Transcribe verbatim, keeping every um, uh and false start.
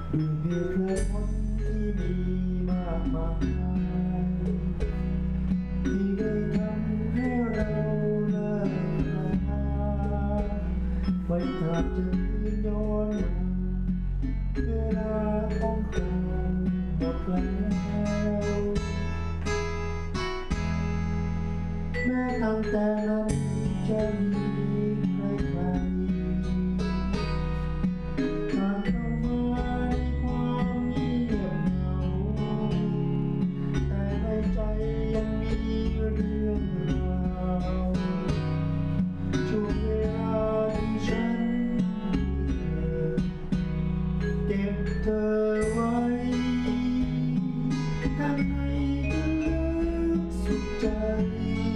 ด้วยเหตุและผลที่มีมากมายที่ได้ทำให้เราเลิกลาไม่อาจจะยืนย้อนมาเวลาของเราหมดแล้วแม้ตั้งแต่นั้นจะมีใครๆผ่านเข้ามาในความเงียบเหงาแต่ในใจยังมีเรื่องราวช่วงเวลาที่ฉันเก็บเธอไว้ข้างในลึกสุดใจ